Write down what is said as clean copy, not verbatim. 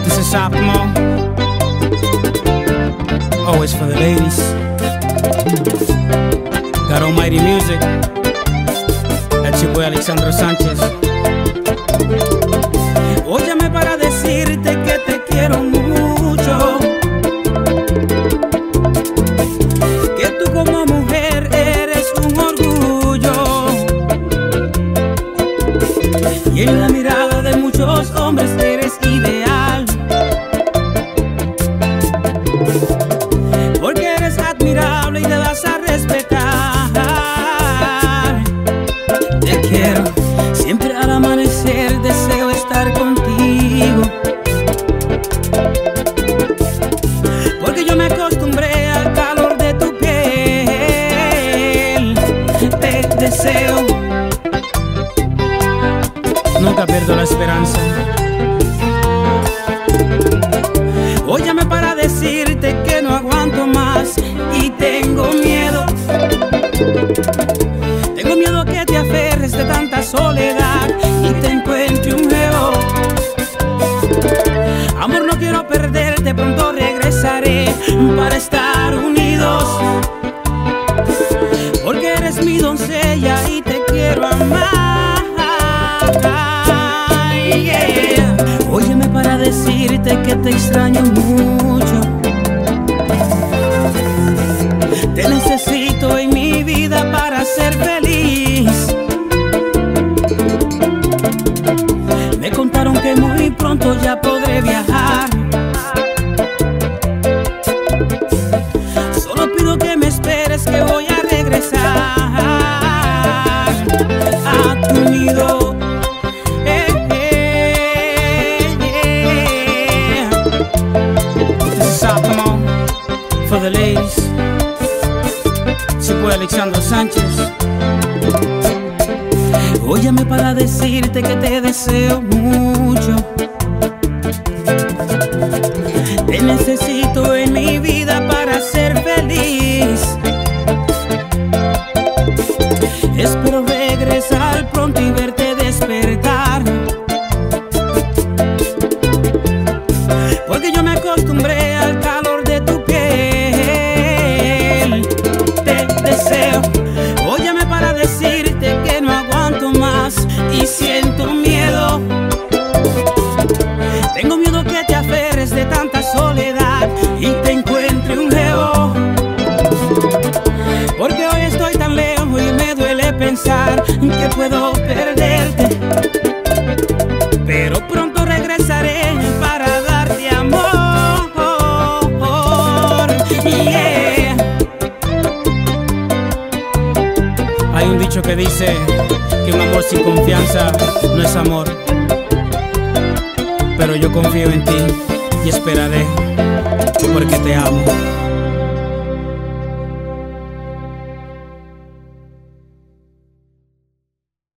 This is Optimal, always for the ladies. Got Almighty Music. That's your boy Alexandro Sánchez. Óyeme para decirte que te quiero mucho, que tú como mujer eres un orgullo, y en la mirada de muchos hombres eres ideal, porque eres admirable y te das a respetar. Te quiero, siempre al amanecer deseo estar contigo, porque yo me acostumbré al calor de tu piel. Te deseo, nunca pierdo la esperanza. Óyame para decirte que no aguanto más y tengo miedo. Tengo miedo que te aferres de tanta soledad y te encuentre un jevo. Amor, no quiero perderte, pronto regresaré para estar unidos, porque eres mi doncella y te quiero amar. Yeah. Óyeme para decirte que te extraño mucho. Te necesito en mi vida para ser feliz. Me contaron que muy pronto ya podré viajar. Solo pido que me esperes, que voy a regresar a tu nido. This is Optimal for the ladies. It's your boy Alexandro Sánchez. Óyame para decirte que te deseo mucho. Te necesito en mi vida para ser feliz. Espero regresar pronto y verte despertar, porque yo me acostumbré al calor de tu piel. Te deseo, óyame para decirte que no aguanto más y siento miedo. Tengo miedo que te aferres de tanta soledad y te encuentre un jevo, porque hoy estoy tan lejos y me duele pensar que puedo perderte, pero pronto regresaré para darte amor. Yeah. Hay un dicho que dice que un amor sin confianza no es amor, pero yo confío en ti y esperaré porque te amo.